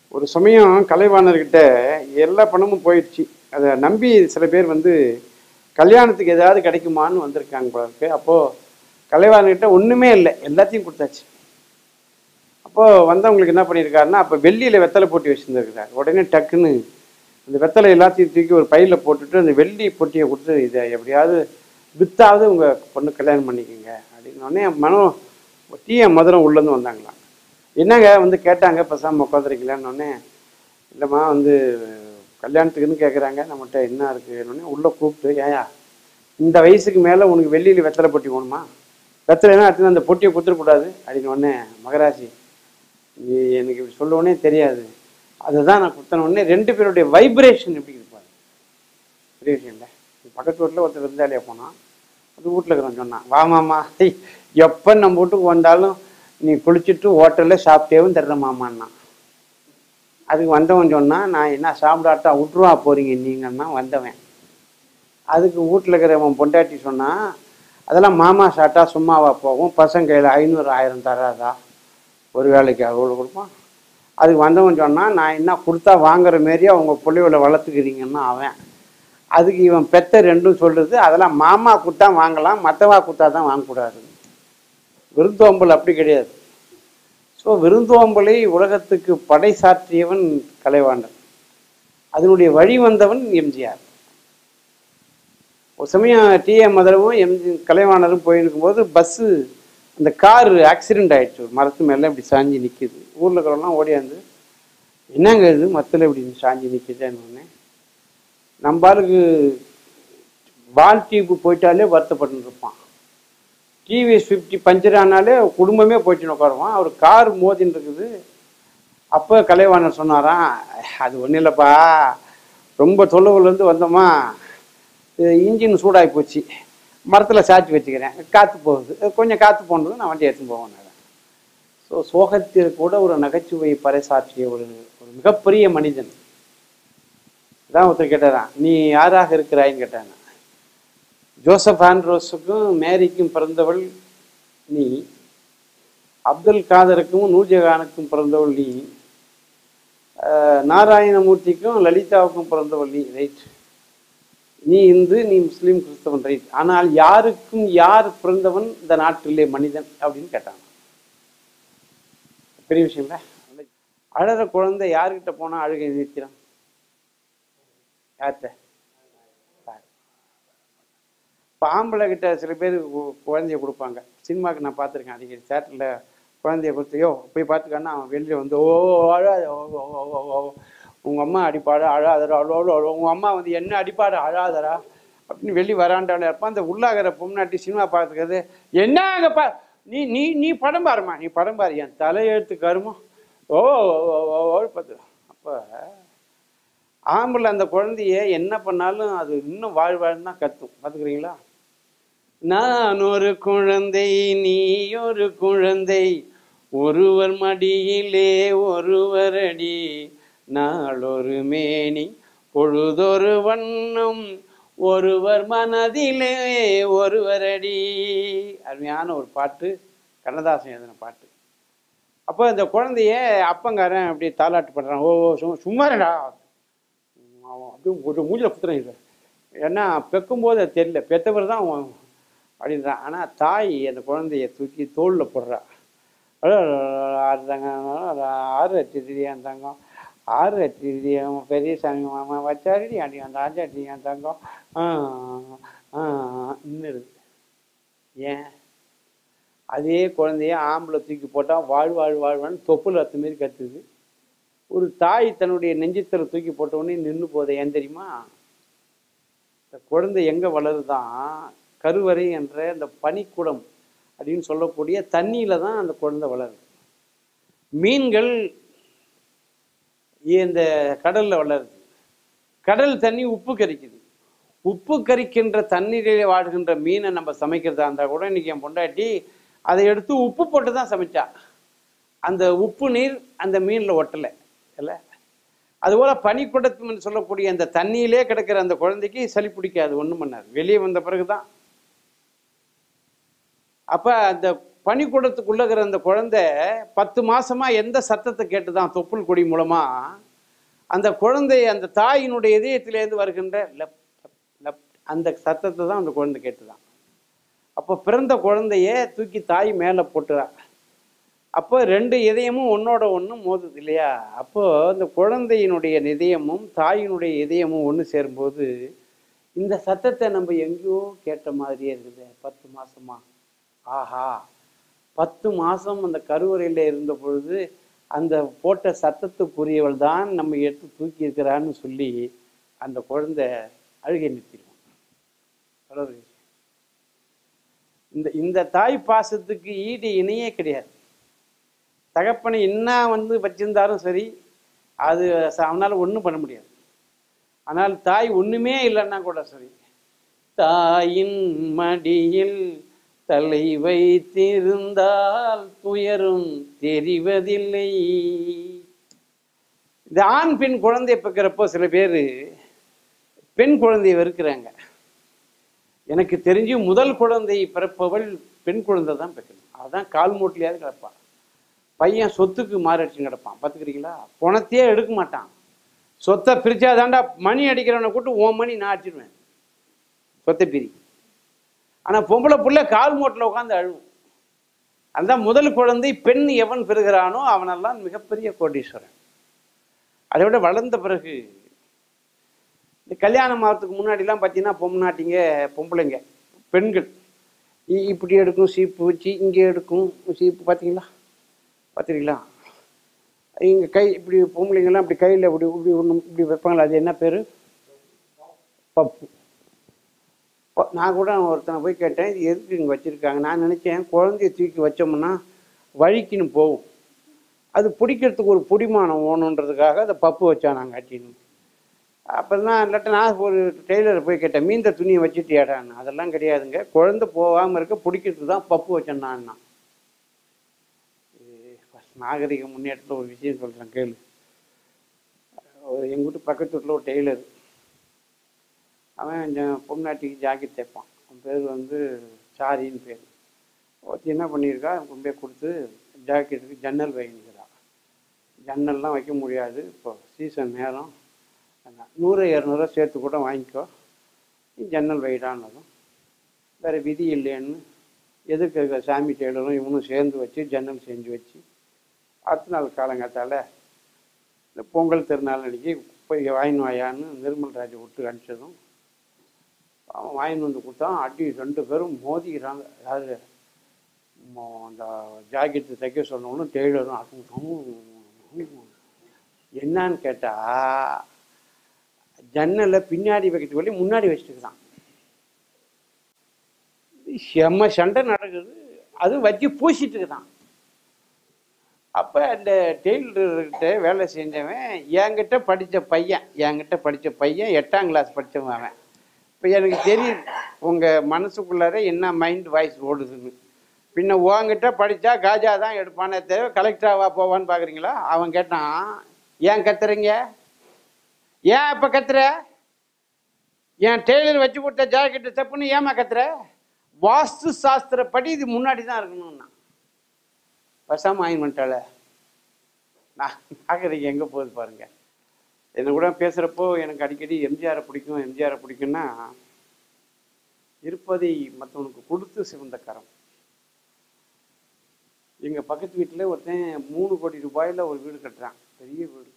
ஒரு சமயம் கலைவாணர்கிட்ட எல்லா பணமும் போயிடுச்சு. அதை நம்பி சில பேர் வந்து கல்யாணத்துக்கு ஏதாவது கிடைக்குமான்னு வந்திருக்காங்க போல இருக்கு. அப்போது கலைவாணர்கிட்ட ஒன்றுமே இல்லை, எல்லாத்தையும் கொடுத்தாச்சு. அப்போது வந்தவங்களுக்கு என்ன பண்ணியிருக்காருன்னா, அப்போ வெள்ளியில் வெத்தலை போட்டி வச்சுருந்துருக்கிறார். உடனே டக்குன்னு அந்த வெத்தலை எல்லாத்தையும் தூக்கி ஒரு பையில் போட்டுட்டு அந்த வெள்ளி பொட்டியை கொடுத்து, இதை எப்படியாவது வித்தாவது உங்கள் பொண்ணு கல்யாணம் பண்ணிக்கோங்க அப்படின்னோடனே மனம் டீஎம் மதுரம் உள்ளேருந்து வந்தாங்களாம். என்னங்க வந்து கேட்டாங்க, பேசாமல் உட்காந்துருக்கலான்னொடனே, இல்லைம்மா வந்து கல்யாணத்துக்குன்னு கேட்குறாங்க, நம்மகிட்ட என்ன இருக்குன்னொடனே உள்ளே கூப்பிட்டு, ஏயா இந்த வயசுக்கு மேலே உனக்கு வெள்ளியில் வெத்தலை பொட்டி வேணுமா? வெத்தலைன்னா அடுத்து அந்த பொட்டியை கொடுத்துடக்கூடாது அப்படின்னோடனே, மகராசி நீ எனக்கு இப்படி சொல்லவுடனே தெரியாது, அதுதான் நான் கொடுத்தனோடனே ரெண்டு பேருடைய வைப்ரேஷன் எப்படி இருப்பாரு. பெரிய விஷயம் இல்லை. பக்கத்து வீட்டில் ஒருத்தர் விருந்தாளியாக போனான். அது வீட்டில் இருக்கிறவன் சொன்னான், வாமாம்மா எப்போ நம்ம வீட்டுக்கு வந்தாலும் நீ குளிச்சுட்டு ஹோட்டலில் சாப்பிட்டேவும் தர்ற மாமான்னா. அதுக்கு வந்தவன் சொன்னான், நான் என்ன சாப்பிடாட்டா விட்டுருவா போகிறீங்க நீங்கன்னா வந்தவன். அதுக்கு வீட்டில் இருக்கிறவன் பொண்டாட்டி சொன்னான், அதெல்லாம் மாமா சாப்பிட்டா சும்மாவா போகும், பசங்க கையில் 500 1000 தராதா, ஒரு வேலைக்கு அவ்வளோ கொடுப்பான். அதுக்கு வந்தவன் சொன்னான், நான் என்ன கொடுத்தா வாங்குற மாரியே அவங்க பிள்ளைகளை வளர்த்துக்கிறீங்கன்னா அவன். அதுக்கு இவன் பெத்த ரெண்டும் சொல்லுது, அதெல்லாம் மாமா கொடுத்தா வாங்கலாம், மற்றவா கொடுத்தா தான் வாங்கக்கூடாது. விருந்தோம்பல் அப்படி கிடையாது. ஸோ விருந்தோம்பலை உலகத்துக்கு படை சாற்றியவன் கலைவாணர். அதனுடைய வழி வந்தவன் எம்ஜிஆர். ஒரு சமயம் டிஎம் மதுரவும் கலைவாணரும் போயிருக்கும்போது பஸ்ஸு அந்த கார் ஆக்சிடெண்ட் ஆகிடுச்சு. ஒரு மரத்து மேலே இப்படி சாஞ்சி நிற்கிது. ஊரில் இருக்கிறவங்களாம் ஓடியாந்து, என்னங்க இது மரத்தில் இப்படி சாஞ்சி நிற்கிதுன்னு. நம்மளுக்கு வால் டியூப்பு போயிட்டாலே வருத்தப்பட்டு இருப்பான். டிவிஎஸ் 50 பஞ்சர் ஆனாலே குடும்பமே போயிட்டுன்னு உட்காருவான். அவர் கார் மோதின்னு இருக்குது. அப்போ கலைவாணர் சொன்னாராம், அது ஒன்றும் இல்லைப்பா, ரொம்ப தொலைவுலேருந்து வந்தோமா, இன்ஜின் சூடாகி போச்சு, மரத்தில் சாய்ச்சி வச்சுக்கிறேன், காற்று போகுது, கொஞ்சம் காற்று போனது நான் வண்டி எடுத்துன்னு போவேன். ஸோ சோகத்தில் கூட ஒரு நகைச்சுவை பறைசாற்றிய ஒரு மிகப்பெரிய மனிதன் தான். ஒருத்தர் கேட்டாரான், நீ யாராக இருக்கிறாயின்னு கேட்டாங்க. ஜோசப் ஆண்ட்ரோஸுக்கும் மேரிக்கும் பிறந்தவள் நீ, அப்துல் காதருக்கும் நூர்ஜஹானுக்கும் பிறந்தவள் நீ, நாராயணமூர்த்திக்கும் லலிதாவுக்கும் பிறந்தவள் நீ, ரைட். நீ இந்து, நீ முஸ்லீம், கிறிஸ்தவன், ரைட். ஆனால் யாருக்கும் யார் பிறந்தவன் இந்த நாட்டிலே மனிதன் அப்படின்னு கேட்டாங்க. பெரிய விஷயம் இல்லை. அழற குழந்தை யாருக்கிட்ட போனால் அழுகை நிறுத்திடும்? யார்கிட்ட? இப்போ ஆம்பளை கிட்ட சில பேர் குழந்தைய கொடுப்பாங்க. சினிமாவுக்கு நான் பார்த்துருக்கேன் அடிக்கடி. தேட்டரில் குழந்தைய கொடுத்தையோ போய் பார்த்துக்கான்னா அவன் வெளியில் வந்து, ஓ அழாத, உங்கள் அம்மா அடிப்பாடு அழாதரா, அவ்வளோ உங்கள் அம்மா வந்து என்ன அடிப்பாடு அழாதரா அப்படின்னு வெளியே வராண்டாவில் இருப்பான். அந்த உள்ளாகிற பொம்னாட்டி சினிமா பார்த்துக்கிறது, என்ன அங்கே நீ நீ நீ படம் பாருமா, நீ படம் பாரு, என் தலையெழுத்து கருமோ ஓ பார்த்து. அப்போ ஆம்பளை அந்த குழந்தைய என்ன பண்ணாலும் அது இன்னும் வாழ்வாழ்ன்னு தான் கத்தும். பார்த்துக்கிறீங்களா? நான் ஒரு குழந்தை, நீ ஒரு குழந்தை, ஒருவர் மடியிலே ஒருவர் அடி, நாளொரு மேனி பொழுதொரு வண்ணம், ஒருவர் மனதிலே ஒருவர் அடி. அருமையான ஒரு பாட்டு, கண்ணதாசன் எழுதின பாட்டு. அப்போ இந்த குழந்தைய அப்பங்காரன் அப்படி தாலாட்டு பண்றான். ஓ சும்மாடா அப்படியே ஒரு மூஞ்சில் குத்துறேன். ஏன்னா பெக்கும்போது அது தெரியல, பெத்தவர் தான் அப்படின்றான். ஆனால் தாய் அந்த குழந்தைய தூக்கி தோளில் போடுறா. ஆறு தங்கம், 6 அட்டியான் தங்கம், 6 அட்டியம் பெரிய சாமி மாமா வச்சாடி அடி அந்த 5 அட்டியான் தங்கம் இன்னும். ஏன் அதே குழந்தைய ஆம்பளை தூக்கி போட்டால் வாழ்வான்னு தொப்புள் அத்து மாரி கத்துது. ஒரு தாய் தன்னுடைய நெஞ்சத்தில் தூக்கி போட்டவுடனே நின்று போதை. ஏன் தெரியுமா? இந்த குழந்தை எங்கே வளருதான், கருவறை என்ற இந்த பனிக்குடம் அப்படின்னு சொல்லக்கூடிய தண்ணியில தான் அந்த குழந்தை வளருது. மீன்கள் இந்த கடல்ல வளருது. கடல் தண்ணி உப்பு கரிக்குது. உப்பு கரிக்கின்ற தண்ணீரிலே வாழ்கின்ற மீனை நம்ம சமைக்கிறதா இருந்தால் கூட இன்னைக்கு என் பொண்டாட்டி அதை எடுத்து உப்பு போட்டு தான் சமைச்சா. அந்த உப்பு நீர் அந்த மீனில் ஒட்டலை இல்லை. அதுபோல பனிக்குடத்துன்னு சொல்லக்கூடிய அந்த தண்ணியிலே கிடக்கிற அந்த குழந்தைக்கு சளி பிடிக்காது, ஒன்றும் பண்ணாது. வெளியே வந்த பிறகுதான். அப்ப அந்த பனிக்கூடத்துக்குள்ளகிற அந்த குழந்தை 10 மாசமா எந்த சத்தத்தை கேட்டுதான் தொப்புள் கொடி மூலமா அந்த குழந்தை அந்த தாயினுடைய இதயத்திலேருந்து வருகின்ற லப் லப் அந்த சத்தத்தை தான் அந்த குழந்தை கேட்டுதான். அப்போ பிறந்த குழந்தைய தூக்கி தாய் மேலே போட்டுறா. அப்போ 2 இதயமும் ஒன்னோட ஒன்று மோதுது இல்லையா? அப்போ அந்த குழந்தையினுடைய இதயமும் தாயினுடைய இதயமும் ஒன்று சேரும்போது இந்த சத்தத்தை நம்ம எங்கேயோ கேட்ட மாதிரியே இருக்குது. 10 மாசமா ஆஹா 10 மாசம் அந்த கருவறையில் இருந்த பொழுது அந்த போட்ட சத்தத்துக்குரியவள் தான் நம்ம எடுத்து தூக்கி இருக்கிறான்னு சொல்லி அந்த குழந்தை அழுகை நிறுத்திடுவோம். இந்த தாய் பாசத்துக்கு ஈடு இணையே கிடையாது. தகப்பனை என்ன வச்சிருந்தாலும் சரி, அது அவனால் ஒன்றும் பண்ண முடியாது. ஆனால் தாய் ஒன்றுமே இல்லைன்னா கூட சரி, தாயின் மடியில் தலை வைத்திருந்தால் துயரும் தெரிவதில்லை. இந்த ஆண் பெண் குழந்தை பிறக்கிறப்போ சில பேர் பெண் குழந்தையை வெறுக்கிறாங்க. எனக்கு தெரிஞ்சு முதல் குழந்தை பிறப்பவள் பெண் குழந்தை தான் பிறக்கணும். அதுதான் கால் மூட்டிலையாவது கிடப்பான். பையன் சொத்துக்கு மாரடிச்சு கிடப்பான். பார்த்துக்கிறீங்களா? பணத்தையே எடுக்க மாட்டான். சொத்தை பிரிச்சாதாண்டா மணி அடிக்கிறவனை கூட்டு உன் மணி நான் அடிச்சிடுவேன், சொத்தை பிரி. ஆனால் பொம்பளை புள்ள கால் மூட்டில் உட்காந்து அழுவும். அதுதான் முதல் குழந்தை பெண் எவன் பெறுகிறானோ அவனெல்லாம் மிகப்பெரிய கோடீஸ்வரன். அதை விட வளர்ந்த பிறகு இந்த கல்யாணம் ஆகிறதுக்கு முன்னாடிலாம் பார்த்தீங்கன்னா பொம்பளைங்க பெண்கள் இப்படி எடுக்கும் சீப்பு வச்சு, இங்கே எடுக்கும் சீப்பு. பார்த்துறீங்களா? இங்கே கை இப்படி பொம்பளைங்கெல்லாம் இப்படி கையில் இப்படி இப்படி ஒன்று இப்படி வைப்பாங்களா? அது என்ன பேர்? பப்பு. நான் கூட ஒருத்தனை போய் கேட்டேன், இது எதுக்கு இங்கே வச்சுருக்காங்க? நான் நினச்சேன் குழந்தைய தூக்கி வச்சோம்னா வழிக்குன்னு போகும், அது பிடிக்கிறதுக்கு ஒரு பிடிமானம் ஓணுன்றதுக்காக அதை பப்பு வச்சான் காட்டின்னு. அப்போ தான் இல்லாட்ட நான் ஒரு டெய்லரை போய் கேட்டேன், மீந்த துணியை வச்சுட்டியாடான்னு. அதெல்லாம் கிடையாதுங்க, குழந்தை போகாமல் இருக்க பிடிக்கிறதுக்கு தான் பப்பு வச்சேன்னான்னா. நாகரிக முன்னேற்றத்தில் ஒரு விஷயம் சொல்கிறேன் கேளு. எங்கள் வீட்டு பக்கத்து வீட்டில் ஒரு டெய்லர், அவன் பொம்நாட்டிக்கு ஜாக்கெட் தைப்பான். அவன் பேர் சாரின்னு பேர். ஒருத்தி என்ன பண்ணியிருக்கா, கொண்டு போய் கொடுத்து ஜாக்கெட்டுக்கு ஜன்னல் வைங்கிறா. ஜன்னல்லாம் வைக்க முடியாது, இப்போ சீசன் நேரம், 100-200 சேர்த்து கூட வாங்கிக்கோ, ஜன்னல் வைடான்னதும் வேறு விதி இல்லைன்னு எதுக்கு சாமி டெய்லரும் இவனும் சேர்ந்து வச்சு ஜன்னல் செஞ்சு வச்சு அடுத்த நாள் காலங்காத்தால் இந்த பொங்கல் திருநாள் அன்றைக்கி போய் வாங்கின்னு வாயான்னு நிர்மல்ராஜை விட்டு அனுப்பிச்சதும் அவன் வாங்கின்னு வந்து கொடுத்தான். அடி 2 பேரும் மோதிக்கிறாங்க. யார் அந்த ஜாக்கெட்டு தைக்க சொன்னவனும் டெய்லரும். என்னான்னு கேட்டால் ஜன்னலை பின்னாடி வைக்கிறதுக்கு வழி முன்னாடி வச்சுட்டுதான். செம்ம சண்டை நடக்குது, அது வச்சு பூசிட்டு இருக்குதான். அப்போ அந்த டெய்லர்கிட்ட வேலை செஞ்சவன் என்கிட்ட படித்த பையன் 8ஆம் கிளாஸ் படித்தவன் அவன். இப்போ எனக்கு தெரியுது உங்கள் மனசுக்குள்ளார என்ன மைண்ட் வாய்ஸ் ஓடுதுன்னு. பின்ன உங்ககிட்ட படித்தா காஜா தான் எடுப்பானே தவிர கலெக்டராவா போவான்னு பார்க்குறீங்களா? அவன் கேட்டான், ஏன் கத்துறீங்க, ஏன் இப்போ கத்துற, என் டெய்லர் வச்சு கொடுத்த ஜாக்கெட்டு தப்புன்னு ஏமா கத்துற, வாஸ்து சாஸ்திரப்படி இது முன்னாடி தான் இருக்கணும்னா பசாம ஆயின் பண்ணிட்டால. நாகரிகம் எங்கே போகுது பாருங்க. என்ன கூட பேசுகிறப்போ எனக்கு அடிக்கடி எம்ஜிஆரை பிடிக்கும்னா இருப்பதை மற்றவனுக்கு கொடுத்து சிவந்த கரம். எங்கள் பக்கத்து வீட்டில் ஒருத்தன் 3 கோடி ரூபாயில் ஒரு வீடு கட்டுறான், பெரிய வீடு.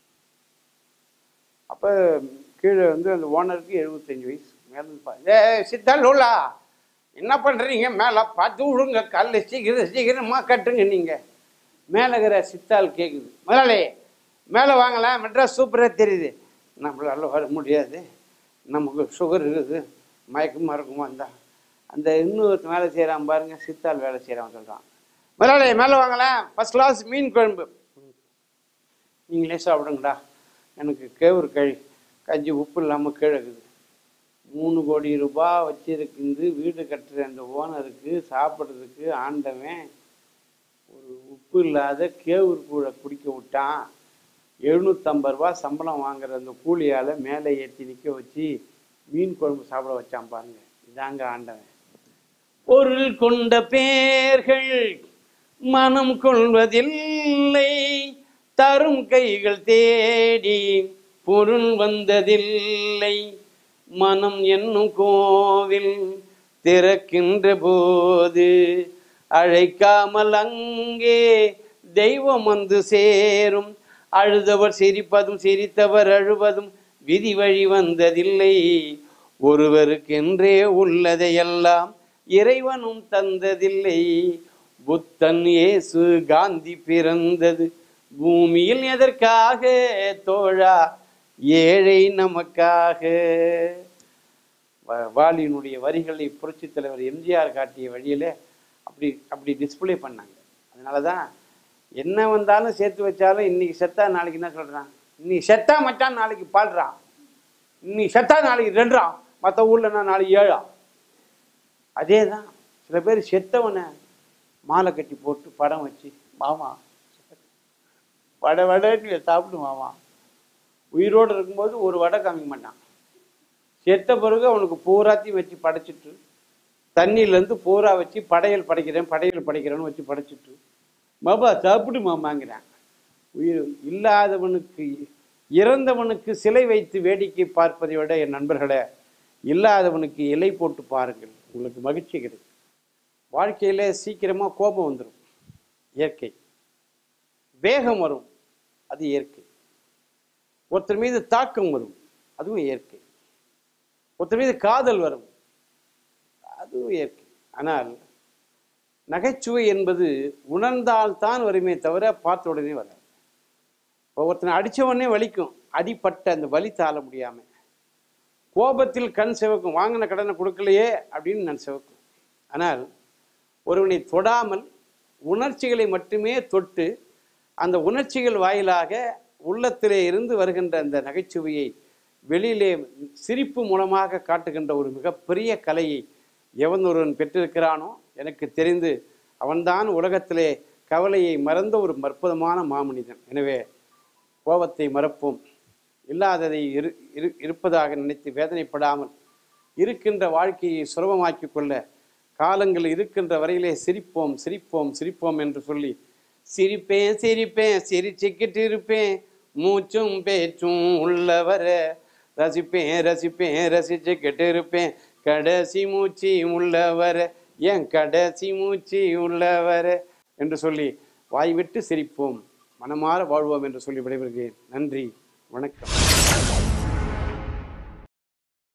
அப்போ கீழே அந்த ஓனருக்கு 75 வயசு. மேலே சித்தாள் உள்ளா என்ன பண்ணுறீங்க, மேலே பார்த்து விடுங்க, காலைல சீக்கிரமாக கட்டுங்க. நீங்கள் மேலே இருக்கிற சித்தாள் கேட்குது, முதலாளி மேலே வாங்கலாம், மெட்ராஸ் சூப்பராக தெரியுது. நம்மளால வர முடியாது, நமக்கு சுகர் இருக்குது, மயக்கமாக இருக்குமா இருந்தால். அந்த இன்னொரு வேலை செய்கிறான் பாருங்க, சித்தாள் வேலை செய்கிறான் சொல்கிறான், முதலாளி மேலே வாங்கலாம், ஃபஸ்ட் கிளாஸ் மீன் குழம்பு, நீங்களே சாப்பிடுங்கடா, எனக்கு கேவுரு கஞ்சி உப்பு இல்லாமல் கீழக்குது. 3 கோடி ரூபாய் வச்சிருக்கு வீடு கட்டுற அந்த ஓனருக்கு சாப்பிட்றதுக்கு ஆண்டவன் ஒரு உப்பு இல்லாத கேவுரு கூழை குடிக்க விட்டான். 750 ரூபா சம்பளம் வாங்குற அந்த கூலியால் மேலே ஏற்றி நிற்க வச்சு மீன் குழம்பு சாப்பிட வச்சான் பாருங்க. இதாங்க ஆண்டவன். பொருள் கொண்ட பேர்கள் மனம் கொள்வதில்லை, தரும் கைகள் தேடி பொருள் வந்ததில்லை. மனம் என்னும் கோவில் திறக்கின்ற போது அழைக்காமல் அங்கே தெய்வம் வந்து சேரும். அழுதவர் சிரிப்பதும் சிரித்தவர் அழுவதும் விதி வழி வந்ததில்லை. ஒருவருக்கென்றே உள்ளதையெல்லாம் இறைவனும் தந்ததில்லை. புத்தன், இயேசு, காந்தி பிறந்தது பூமியில் எதற்காக தோழா? ஏழை நமக்காக. வாலியினுடைய வரிகளை புரட்சி தலைவர் எம்ஜிஆர் காட்டிய வழியில அப்படி டிஸ்பிளே பண்ணாங்க. அதனாலதான் என்ன வந்தாலும் சேர்த்து வச்சாலும் இன்னைக்கு செத்தா நாளைக்கு என்ன சொல்றான், இன்னைக்கு செத்தா மச்சான் நாளைக்கு பாடுறான், இன்னைக்கு செத்தா நாளைக்கு 2 மற்ற ஊர்ல நான் நாளைக்கு 7. அதேதான் சில பேர் செத்தவனை மாலை கட்டி போட்டு படம் வச்சு, மாமா வடை சாப்பிடு மாமா. உயிரோடு இருக்கும்போது ஒரு வடை காமிக்க மாட்டான். செத்த பிறகு அவனுக்கு பூராத்தையும் வச்சு படைச்சிட்டு, தண்ணியிலேருந்து பூரா வச்சு படையல் படைக்கிறேன்னு வச்சு படைச்சிட்டு, மாமா சாப்பிடு மாமாங்கிறான். உயிர் இல்லாதவனுக்கு, இறந்தவனுக்கு சிலை வைத்து வேடிக்கை பார்ப்பதை விட என் நண்பர்களே, இல்லாதவனுக்கு இலை போட்டு பாருங்கள், உங்களுக்கு மகிழ்ச்சி கிடைக்கும். வாழ்க்கையில சீக்கிரமா கோபம் வந்துடும், இயற்கை. வேகம் வரும், அது இயற்கை. ஒருத்தர் மீது தாக்கம் வரும், அதுவும் இயற்கை. ஒருத்தர் மீது காதல் வரும், அதுவும் இயற்கை. ஆனால் நகைச்சுவை என்பது உணர்ந்தால்தான் வருமே தவிர பார்த்த உடனே வராது. ஒருத்தனை அடித்த உடனே வலிக்கும், அடிப்பட்ட அந்த வலி தாழ முடியாம கோபத்தில் கண் சிவக்கும், வாங்கின கடனை கொடுக்கலையே அப்படின்னு நான் சிவக்கும். ஆனால் ஒருவனை தொடாமல் உணர்ச்சிகளை மட்டுமே தொட்டு அந்த உணர்ச்சிகள் வாயிலாக உள்ளத்திலே இருந்து வருகின்ற அந்த நகைச்சுவையை வெளியிலே சிரிப்பு மூலமாக காட்டுகின்ற ஒரு மிகப்பெரிய கலையை எவன் ஒருவன் பெற்றிருக்கிறானோ எனக்கு தெரிந்து அவன்தான் உலகத்திலே கவலையை மறந்த ஒரு அற்புதமான மாமனிதன். எனவே கோபத்தை மறப்போம், இல்லாததை இருப்பதாக நினைத்து வேதனைப்படாமல் இருக்கின்ற வாழ்க்கையை சுலபமாக்கி கொள்ள காலங்கள் இருக்கின்ற வரையிலே சிரிப்போம் சிரிப்போம் சிரிப்போம் என்று சொல்லி, சிரிப்பேன் சிரிப்பேன் சிரிச்சுக்கிட்டு இருப்பேன், மூச்சும் பேச்சும் உள்ளவர ரசிப்பேன் ரசிப்பேன் ரசிச்சுக்கிட்டு இருப்பேன், கடைசி மூச்சு உள்ளவர என் கடைசி மூச்சு உள்ளவர என்று சொல்லி வாய் விட்டு சிரிப்போம், மனமாற வாழ்வோம் என்று சொல்லி விடைபெறுகிறேன். நன்றி, வணக்கம்.